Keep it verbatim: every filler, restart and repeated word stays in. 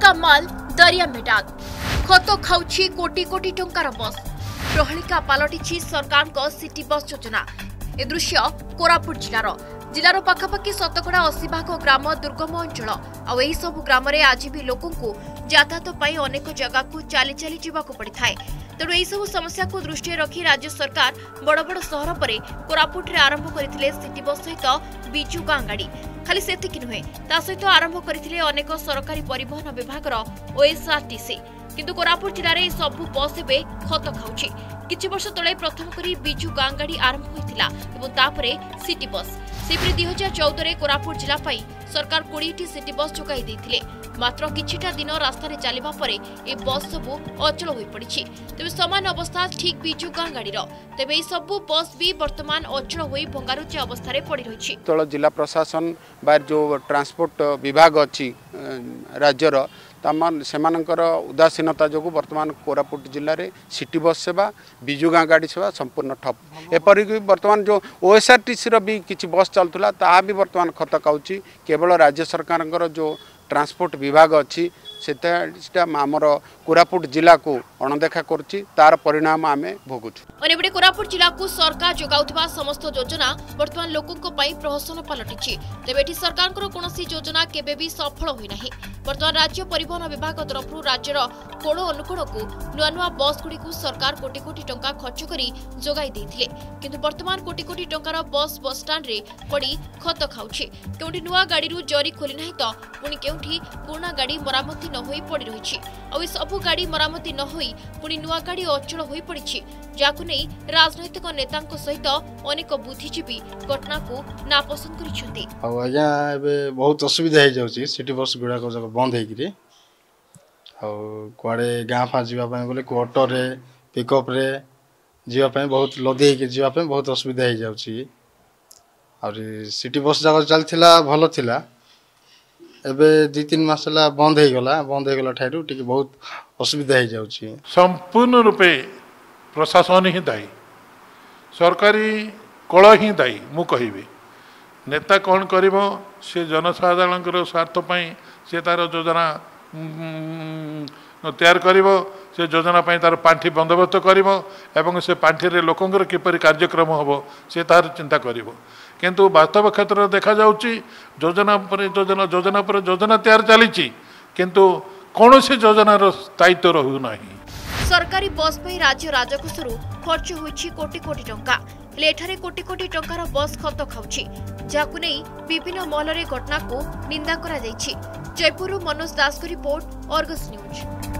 टंका माल दरिया मेडाल खत खाउछि कोटी कोटी टंकार बस प्रहलिका पलटि सरकार सिटी बस योजना ए दृश्य कोरापुट जिलार जिलार पाखापाखि शतकड़ा अशी भाग ग्राम दुर्गम अंचल आई सब ग्राम आज भी लोक यातायात अनेक जगह को चली चली जावाक पड़ी था तेणु यह सब समस्या को दृष्टि रखी राज्य सरकार बड़ बड़ सहर पर कोरापुट आरंभ करथिले सिटी बस सहित बिजु गाँ गाड़ी खाली सेतिक नुहे ता सहित आरंभ करथिले अनेक सरकारी परिवहन विभाग ओएसआरटीसी किंतु कोरापुट जिले में सबु बस एवं खत खाऊछि किछि वर्ष तले प्रथम करी बिजु गाँ गाड़ी आरंभ होइतिला एवं तापरे सिटी बस सेपरि दुई हजार चौदह रे कोरापुट जिला पई सरकार बीस सिटी बस जोगाई देथिले मात्र किछिटा दिन रास्ता चलवा पर ए बस सबु अचल होई पड़िछि तेबे समान अवस्था ठीक बिजु गाँ गाड़ी तेबे ए सबु बस भी वर्तमान अचल होई भंगारुचा अवस्था रे पड़ी रहिछि तळ जिला प्रशासन बा जो ट्रांसपोर्ट विभाग अछि राज्यर तमान सेमानकर उदासीनता जो वर्तमान कोरापुट जिले में सिटी बस सेवा बिजु गाँ गाड़ी सेवा संपूर्ण ठप एपरिक वर्तमान जो ओएसआरटीसी भी किसी बस चलुला ता भी वर्तमान खत खाऊछि केवल राज्य सरकार जो ट्रांसपोर्ट विभाग अच्छी से आमर कोरापुट जिला को अणदेखा करुच्ची तार परिणाम आम भोगुछु। अनेबडे कोरापुट जिला को सरकार जोगाउथबा समस्त योजना वर्तमान लोकों पई प्रहसन पलटिछि तेबे एठी सरकारकर कोनोसी योजना केबे भी सफल होई नाही वर्तमान राज्य परिवहन विभाग तरफ राज्यर कोण अनुकोण को नुआ नुआ बस गुडी को सरकार कोटी कोटी टंका खर्च करी जोगाई देथिले किंतु वर्तमान कोटी कोटी टंकार बस बस स्टैंड रे पड़ी खत खाउछि केउठी नुआ गाड़ी रु जरी खोली नाही तो पुनी केउठी पुराना गाड़ी मरामती न होई पड़ी रहिछि आ सब गाड़ी मरामती न होई पुनी नुआ गाड़ी अचल होई पड़िछि जाकु नै राजनैतिक नेतांक सहित अनेक बुद्धिजीवी घटना को नापसंद करिसेंती आ आज्ञा एबे बहुत असुविधा हो जाउछि सिटी बस गुडा को जगह बंद हे किरे आ कुआडे गां फा जीवा पय बोले ऑटो रे पिकअप रे जीवा पय बहुत लदे के जीवा पय बहुत असुविधा हो जाउछि और सिटी बस जगह चलथिला भलो थिला एबे दो तीन मास ला बंद हे गला बंद हे गला ठारू टिके बहुत असुविधा हो जाउछि संपूर्ण रूपे प्रशासन ही दायी सरकारी कल ही दायी मु कहिबे नेता कौन करिवो से जनसाधारण स्वार्थपाई से तार योजना तैयार करिवो से योजना पाई तार पांठी बंदोबस्त करिवो एवं से पांठी रे लोकंकर किपरि कार्यक्रम हबो से तार चिंता करिवो किंतु वास्तव क्षेत्र देखा जाउची योजना पर योजना योजना पर योजना तैयार चली किंतु कौन से योजनार स्थायित्व रहू नाही सरकारी बस पे राज्य राजकोषरू खर्च होइछि कोटी कोटी टंका लेठारे कोटी कोटी टंकार बस खत खाउछि जाकु नै विभिन्न महल रे घटना को निंदा करा जाइछि जयपुर मनोज दास को रिपोर्ट अर्गस न्यूज।